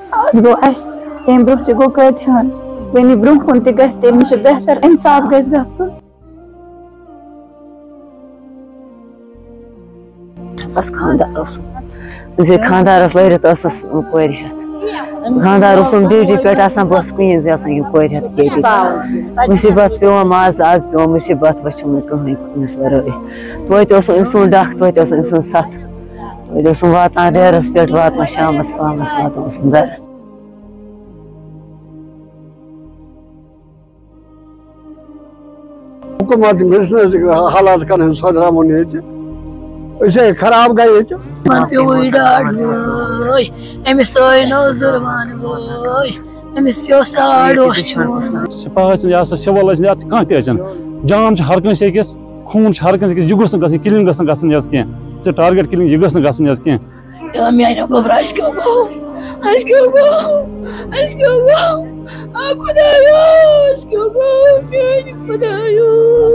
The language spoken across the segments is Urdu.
آز گو اس یم برونٛہہ تہِ گوٚو کٲتہن وۄنۍ برونٛہہ کُن تہِ گژھِ تٔمِس چھُ بہتر اِنصاف گژھِ گژھُن بس خاندار اوسُم أمِس گٔے خاندارس لٲرِتھ ٲسٕس کورِ ہٮ۪تھ خاندار اوسُم ڈیوٹی پٮ۪ٹھ آسان بہٕ ٲسٕس کُنی زِ آسان یِم کورِ ہٮ۪تھ ییٚتہِ مُصیٖبت پیوم آز پیوم مُصیٖبت وٕچھُم نہٕ کٕہٕنۍ أمِس ورٲے توتہِ اوسُم أمۍ سُنٛد ڈکھ توتہِ اوس أمۍ سٕنٛز سَتھ توتہِ اوسُم واتان ریرس پٮ۪ٹھ واتان شامس پامس واتان اوسُم گرٕ حکوٗمت بِزنِس حالات کرٕنۍ سۄدراوُن ییٚتہِ أسۍ ہے خراب گٔے ییٚتہِ پیوٚوُے ڈاڈ وٲے أمِس آے نوزُروان وٲے أمِس کیٛاہ اوس ساڑ سپاہ ٲسِن یا سا سِول ٲسِن یا کانٛہہ تہِ ٲسِن جام چھُ ہر کٲنٛسہِ أکِس خوٗن چھُ ہر کٲنٛسہِ أکِس یہِ گوٚژھ نہٕ گژھُن کِلِنٛگ گٔژھ نہٕ گژھٕنۍ حظ کینٛہہ ژےٚ ٹارگیٹ کِلِنٛگ یہِ گٔژھ نہٕ گژھٕنۍ حظ کینٛہہ میانہِ گوٚبرا اَسہِ کیٛاہ گوٚو اَسہِ کیٛاہ گوٚو اَسہِ کیٛاہ گوٚو آ خۄدایا اَسہِ کیٛاہ گوٚو میانہِ خۄدایو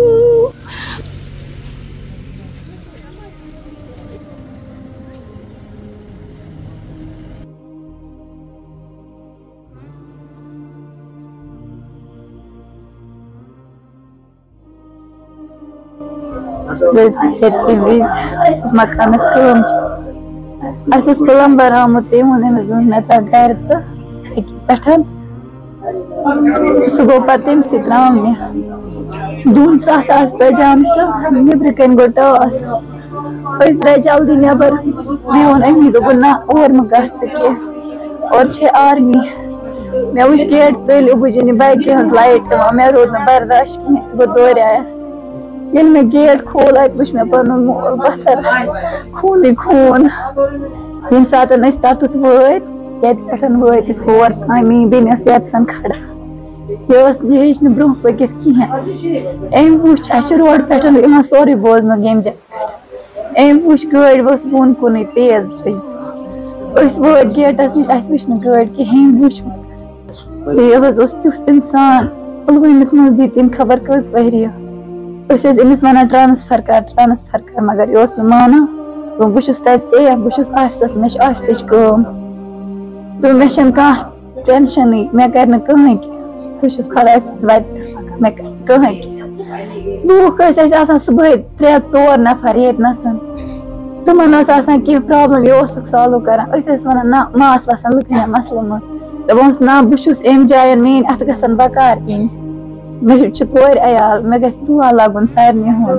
مکانس کٲم اَسہِ اوس پلمبر آمُت تٔمۍ ووٚن أمِس دوٚپُن مےٚ ترٛاو گرِ ژٕ أکی پٮ۪ٹھ سُہ گوٚو پتہٕ تٔمسٕے تراونہِ دوٗنہِ سَتھ آسہٕ بجامژٕ نیٚبرٕ کَنۍ گوٚو ٹاس أسۍ درٛاے جلدی نٮ۪بر مےٚ ووٚن أمی دوٚپُن نہ اور مہ گژھ ژٕ کینٛہہ اورٕ چھے آرمی مےٚ وٕچھ گیٹ تٔلۍ ابوٗجِین یہِ بایکہِ ہٕنٛز لایٹ دِوان مےٚ روٗد نہٕ برداش کِہیٖنۍ بہٕ دورایس ییٚلہِ مےٚ گیٹ کھوٗل اَتہِ وٕچھ مےٚ پنُن مول پتھر خوٗنٕے خوٗن ییٚمہِ ساتہٕ أسۍ تتُتھ وٲتۍ ییٚتہِ پٮ۪ٹھ وٲتۍ أسۍ ہور تام میٛٲنۍ بیٚنہِ ٲس ییٚتسن کھڑا یہِ ہیٚچ نہٕ برونٛہہ پٔکِتھ کِہیٖنۍ أمۍ وٕچھ اَسہِ چھُ روڈٕ پٮ۪ٹھ یِوان سورُے بوزنہٕ ییٚمہِ جایہِ پٮ۪ٹھ أمۍ وٕچھ گٲڑۍ ؤژھ بۄن کُنُے تیز درٛج سۄ أسۍ وٲتۍ گیٹس نِش اَسہِ وٕچھ نہٕ گٲڑۍ کِہیٖنۍ وٕچھ بیٚیہِ حظ اوس تیُتھ اِنسان پُلوٲمِس منٛز دی تٔمۍ خبر کٔژ ؤری أسۍ ٲسۍ أمِس وَنان ٹرانسفر کر مگر یہِ اوس نہٕ مانان دوٚپُن بہٕ چھُس تتہِ سیف بہٕ چھُس آفسس مےٚ چھِ آفسٕچ کٲم دوٚپُن مےٚ چھنہٕ کانٛہہ ٹٮ۪نشنٕے مےٚ کرِ نہٕ کٕہٕنۍ کینٛہہ بہٕ چھُس خۄداے سٕنٛدِ وَتہِ پٮ۪ٹھ پکان مےٚ کرِ نہٕ کٕہٕنۍ کینٛہہ لوٗکھ ٲسۍ اَسہِ آسان صبحٲے 3-4 نفر ییٚتہِ نسن تِمن ٲس آسان کینٛہہ پرابلم یہِ اوسُکھ سالو کران أسۍ ٲسۍ وَنان نہ ما آسہٕ وسان لُکن مسلہٕ منٛز دوٚپمَس نہ بہٕ چھُس اَمہِ جاین میٲنۍ اَتھ گژھن بکار یِنۍ مےٚ چھُ کورِ عیال مےٚ گژھِ دُعا لگُن سارنٕے ہُنٛد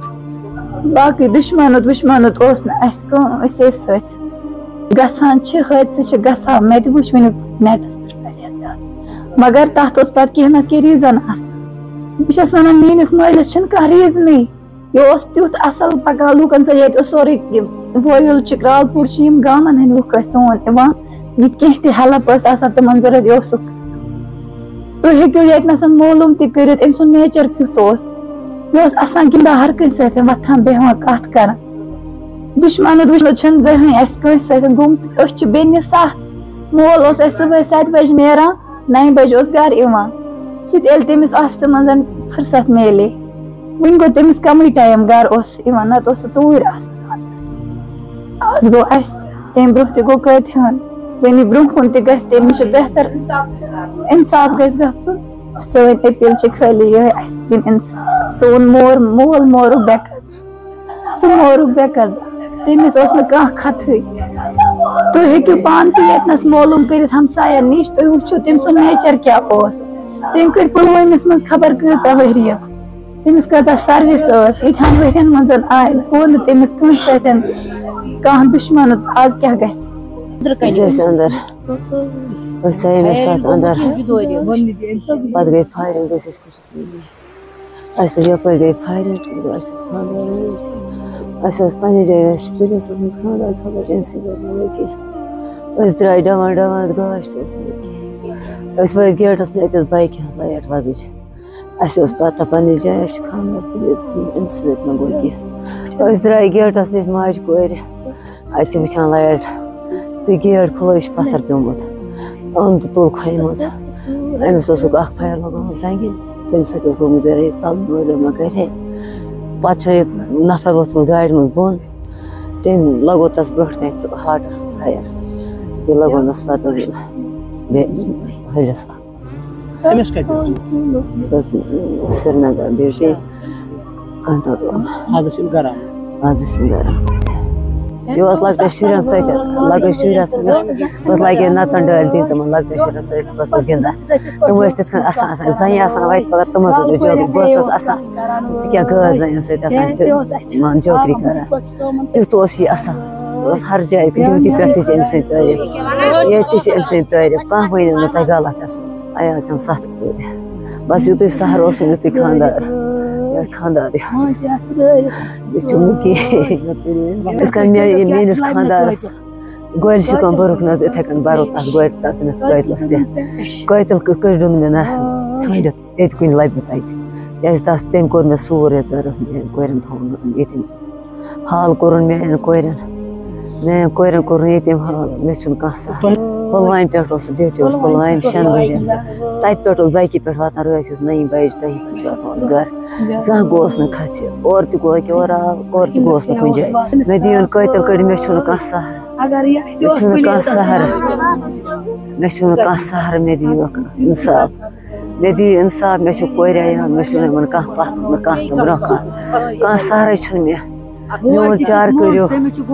باقٕے دُشمنُت اوس نہٕ اَسہِ کانٛہہ أسۍ ٲسۍ سۭتۍ گژھان چھِ حٲدثہٕ چھِ گژھان مےٚ تہِ وٕچھ وٕنیُک نیٹس پٮ۪ٹھ واریاہ زیادٕ مگر تتھ اوس پتہٕ کینٛہہ نتہٕ کینٛہہ ریٖزن آسان بہٕ چھس ونان میٲنِس مٲلِس چھُنہٕ کانٛہہ ریٖزنٕے یہِ اوس تیُتھ اصل پکان لُکن سۭتۍ ییٚتہِ اوس سورُے وٲیُل چھِ کرالپوٗر چھِ یِم گامن ہٕنٛدۍ لُکھ ٲسۍ سون یِوان یہِ کینٛہہ تہِ ہیلپ ٲس آسان تِمن ضوٚرتھ یہِ اوسُکھ تُہۍ ہیٚکِو ییٚتہِ نس معلوٗم تہِ کٔرِتھ أمۍ سُنٛد نیچر کیُتھ اوس یہِ اوس آسان گِنٛدان ہر کٲنٛسہِ سۭتۍ وۄتھان بیٚہوان کتھ کران دُشمنُت چھُنہٕ زٕہٕنۍ اَسہِ کٲنٛسہِ سۭتۍ گوٚمُت أسۍ چھِ بیٚنہِ 7 مول اوس اَسہِ صبحٲے 7 بجہِ نیران 9 بجہِ اوس گرٕ یِوان سُہ تہِ ییٚلہِ تٔمِس آفسہٕ منٛز فٕرست میلے وُنہِ گوٚو تٔمِس کمٕے ٹایم گرٕ اوس سُہ یِوان نتہٕ اوس سُہ توٗرۍ آسان راتس آز گوٚو اَسہِ اَمہِ برونٛہہ تہِ گوٚو کٲتہن وۄنۍ برونٛہہ کُن تہِ گژھِ تٔمِس چھُ بہتر اِنصاف گژھِ گژھُن سٲنۍ أپیٖل چھِ خٲلی یِہے اَسہِ دِنۍ اِنصاف سون مول مورُکھ بے قضا سُہ مورُکھ بے قضا تٔمِس اوس نہٕ کانٛہہ خطہٕے تُہۍ ہیٚکِو پانہٕ تہِ ییٚتنس معلوٗم کٔرِتھ ہمساین نِش تُہۍ وٕچھِو تٔمۍ سُنٛد نیچر کیٛاہ اوس تٔمۍ کٔرۍ پُلوٲمِس منٛز خبر کۭژاہ ؤری تٔمِس کۭژاہ سروِس ٲس ییٖتہن ؤرین منٛز آے گوٚو نہٕ تٔمِس کٲنٛسہِ سۭتۍ کانٛہہ دُشمنُت آز کیٛاہ گژھِ أسۍ ٲسۍ اندر أسۍ آیہِ مےٚ ساتہٕ اندر پتہٕ گٔے فایرِنگ أسۍ ٲسۍ کُٹھِس منٛز اَسہِ یپٲرۍ گٔے فایرِنگ اَسہِ اوس خانٛدار اَسہِ اوس پننہِ جایہِ اَسہِ چھِ کُٹھِس ٲسمٕژ خانٛدار خبر أمسٕے گوٚو نہٕ کینٛہہ أسۍ درٛاے ڈوان گاش تہِ اوس نہٕ کینٛہہ أسۍ وٲتۍ گیٹس نِش اَتہِ ٲس بایکہِ ہٕنٛز لایٹ وۄزٕج اَسہِ اوس پتہ پننہِ جایہِ اَسہِ چھِ خانٛدار پُلیٖس أمِس سۭتۍ مہ گوٚو کینٛہہ أسۍ درٛاے گیٹس نِش ماجہِ کورِ اَتہِ چھِ وٕچھان لایٹ یُتھُے گیٹ کھُلو یہِ چھُ پتھر پیوٚمُت اوٚن تہٕ تُل کھۄنہِ منٛز أمِس اوسُکھ اکھ فایَر لگومُت زنٛگہِ تَمہِ سۭتۍ اوس لوگمُت ذرا یہِ ژلنہٕ وٲلۍ مہ کرِہے پتہٕ چھُ یہِ نفر ووٚتھمُت گاڑِ منٛز بۄن تٔمۍ لگوو تس برونٛٹھ کَنہِ ہاٹس فایَر یہ لگونس پتہ حلس أمس كتير سری نگر ڈیوٹی کنٹرول هذا شيء قرام آز گرا یہ لگتا شرین ست لگے شرس بس لگے نژان ڈال دن تم لگتا شرین ست بس گندان تم تک آسان زن آسان وت پہ تم جوکری بس آسان ژٕ گٲژ زن ستان جوکری کران تیُتھ یہ اصل ہر جائے ڈیوٹی پہ تم سن تعریف یہ ام سن تعریف کھانا ونو نا تہ غلط آیا تم 7 کور بس یوت سہر یوت خاندار خاندار میس خاندارس گویل شکم برک نظ اتھے کن برو تس گویل تمس قتلس قتل کڑن مے نا ژھانڈت یہ کن لبہ تتہ تس تم کور مے سور یت گرس میان کورن تھون یتیم حال کورن میان کورن کورن یتیم حال مے چھن کانٛہہ سہل پلوامہ پہ ڈیوٹی پلوامہ 6 بجے تت پہ بائکہ پہ واتان رات 9 بجے 10 بجے واتان گھر زانٛہہ گوس نا خدشہ اور تہ گو کہ اور آو اور تہ گوس نا کن جائے مے دین قتل کڑ مے چھن کانٛہہ سہر مے دیو انصاف مے دی انصاف مے چھ کوریا یا مے چھن من کانٛہہ پتھ نہ کانٛہہ تہ برونٛہہ کانٛہہ سہر چھن مے میون چار کریو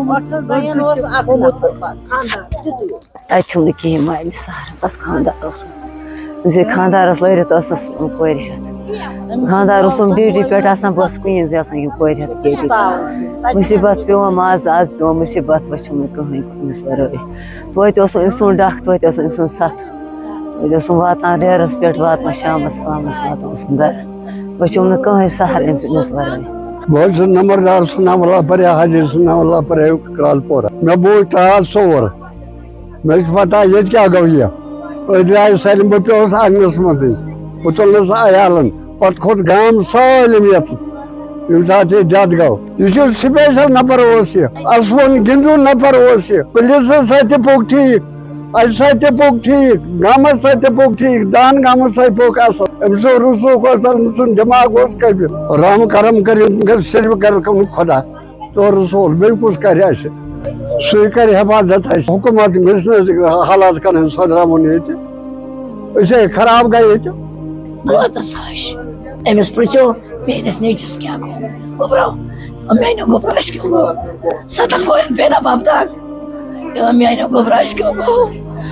تم کہین مالہ سہر بس خاندار خاندارس لرت کور ہتھ خاندار ڈیوٹی پہ بس کن زیسان کور ہتھ ییٚتہِ مصیبت پیوان آز پیوان مصیبت وچھم نہٕ کٕہٕنۍ أمِس ورٲے توتہِ أمۍ سُنٛد ڈکھ توتہِ أمۍ سُنٛد سَتھ توتہِ واتان ریرس پٮ۪ٹھ واتان شامس پامس واتان گھر وچھم نہٕ کٕہٕنۍ سہر أمِس ورٲے بہت نمبردار سنام اللہ پر حاجی سنام اللہ پر کرال پورہ میں بوجھ ٹاس ژور مے پتہ یہ کیا گو یہ درائے سالم بہ پیوس آنگنس مز بہ تلنس عیالن پتہ کھوت گام سالم یت یم سات یہ ڈیتھ گو یہ سپیشل نفر یہ اسون گندون نفر یہ پولیسس ست پوک ٹھیک اس ست پوک ٹھیک گامس ست پوک ٹھیک دان گامس ست پوک اصل ام سو رسوخ ام سن دماغ قبل رحم کرم کر صرف کر خدا تو رسول بیٚیہِ کُس کرِ اسہِ سُے کرِ حفاظت اسہِ حکومت گژھِ نہٕ حالات کرٕنۍ سۄدراوُن ییٚتہِ أسے خراب گٔے ییٚتہِ بہتس ہش امس پرژھو میٲنس نیچس کیا گوبرو میانو گوبرو اس کیوں گو 7 کورن پینا باب داغ میانو گوبرو اس کیوں گو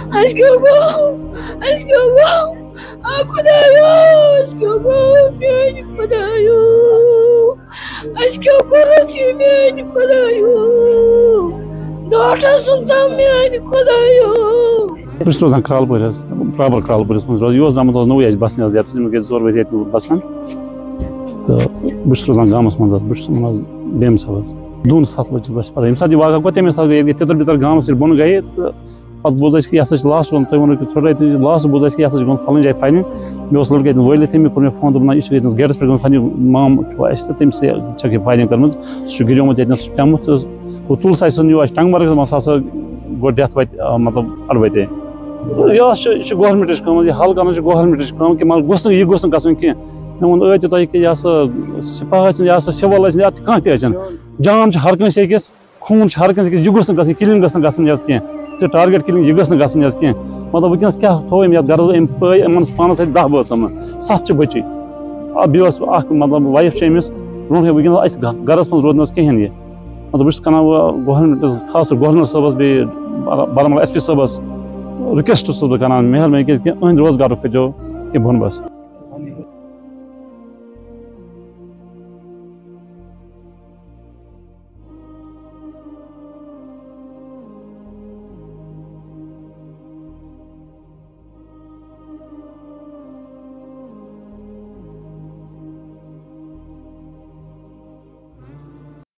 خدایا اس کیوں گو میانی خدایا اس کیوں کرت یہ میانی خدایا ڈاکٹر سنتا میانی خدایا بہٕ چھُس روزان کرٛال پورِ حظ پرٛاپر کرٛال پوٗرِس منٛز روزان یہِ اوس درٛامُت نوٚوُے اَسہِ بَسنہِ حظ یَتھ مےٚ گٔے 2 ؤری ییٚتہِ بَسان تہٕ بہٕ چھُس روزان گامَس منٛز حظ بہٕ چھُس یِمن حظ بیٚمہِ صٲب حظ دوٗن 7 لٔچھِس اَسہِ پَتہ ییٚمہِ ساتہٕ یہِ واقعہ گوٚو تَمے ساتہٕ گٔے تِتر بِتر گامَس ییٚلہِ بۄن گٔیے تہٕ پَتہٕ بوٗز اَسہِ کہِ یہِ ہسا چھِ لاسٹ تُہۍ ووٚنوٕ کہِ ژھوٚٹے لاسٹ بوٗز اَسہِ کہِ یہِ ہسا چھِ گوٚمُت فلٲنۍ جایہِ فاینِنٛگ مےٚ اوس لٔڑکہٕ ییٚتٮ۪ن وٲلِتھ تٔمۍ کوٚر مےٚ فون دوٚپُن نہ یہِ چھُ ییٚتٮ۪نَس گیٹَس پٮ۪ٹھ گوٚمُت فاینِنٛگ مام چھُ اَسہِ تہٕ تٔمِسٕے چھَکھ یہِ فاینِنٛگ کٔرمٕژ سُہ چھُ گِریومُت ییٚتٮ۪نَس سُہ چھُ پیوٚمُت تہٕ ہُہ تُل سا سُہ نیوٗ اَسہِ ٹنٛگمرگَس منٛز سُہ ہسا گوٚو ڈٮ۪تھ وَتہِ مطلب اَڑوَتے یہ گورمنٹٕچ کٲم یہ حل کرنا گورمنٹٕچ کٲم کہ مگر یہ گوٚژھ نہٕ گژھُن کینٛہہ مےٚ ووٚن ٲدۍ تۄہہِ کہِ یہِ ہسا سپاہ ٲسِن یہِ ہسا سِول ٲسِن یا کانٛہہ تہِ ٲسِن جان چھُ ہر کٲنٛسہِ أکِس خوٗن چھُ ہر کٲنٛسہِ أکِس یہِ گوٚژھ نہٕ گژھٕنۍ کِلِنٛگ گٔژھ نہٕ گژھٕنۍ حظ کینٛہہ تہٕ ٹارگیٹ کِلِنٛگ یہِ گٔژھ نہٕ گژھٕنۍ حظ کینٛہہ مطلب وٕنکٮ۪نَس کیٛاہ تھوٚو أمۍ یَتھ غرض أمۍ پٲے یِمن پانَس سۭتۍ 10 بٲژ یِمہٕ 7 چھِ بٔچی بیٚیہِ اوس اکھ مطلب وایف چھِ أمِس برونٛٹھٕے وٕنکٮ۪نَس أتھۍ گرَس منٛز روٗد نہٕ حظ کِہیٖنۍ یہِ مطلب بہٕ چھُس کران وۄنۍ گورمنٹَس خاص طور گورنر صٲبَس بیٚیہِ بارہمولہ SP صٲبَس رِکویسٹ چھُس بہٕ کران مہربٲنی کٔرِتھ کہِ أہٕنٛدِ روزگارُک کٔرۍزیو کینٛہہ بۄن بس